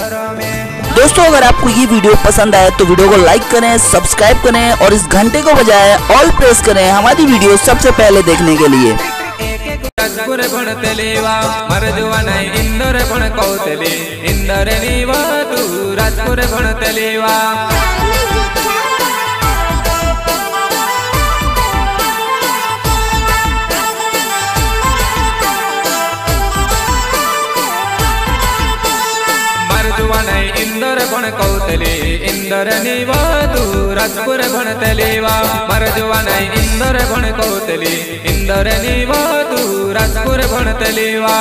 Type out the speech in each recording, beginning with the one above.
दोस्तों अगर आपको ये वीडियो पसंद आए तो वीडियो को लाइक करें, सब्सक्राइब करें और इस घंटे को बजाय ऑल प्रेस करें हमारी वीडियो सबसे पहले देखने के लिए। इंदर पण कौतली इंदर नीवा तू राजपुर भणतली वा मरजुआ नहीं इंदर पण कौतली इंदर नीवा तू राजपुर भणतली वा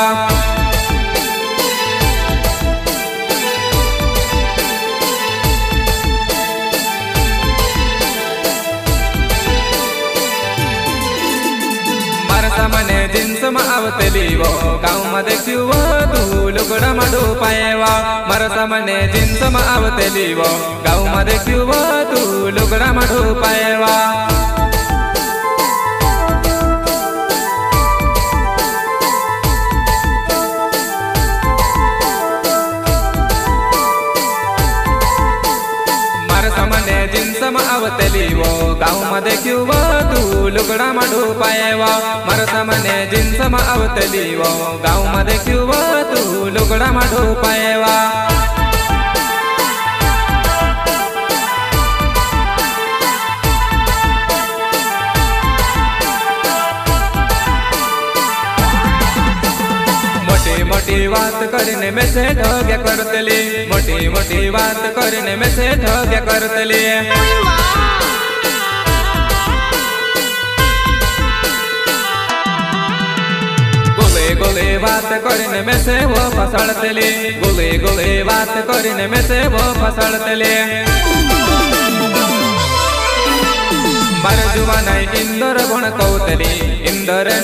मने जिन्स में आवतली वो गाँव में देखियो तू लुगड़ा में ढोपाएवा मरसा मने जिन्स में आवतली वो गाँव में देखियो तू लुगड़ा में ढोपाएवा मने जिन्स में आवतली वो गाँव में देखियो तू लुगड़ा में ढोपाएवा मरसा मने जिन्स में आवतली वो गाँव में देखियो तू लुगड़ा में ढोपाएवा मोटी बात करने में से ठग करतली मोटी बात करने में से ठग करतली गोले बात करने में से वो फसड़तली गोले बात करने में से वो फसड़तली मरजुआ नहीं इंदर बण कौतली इंदर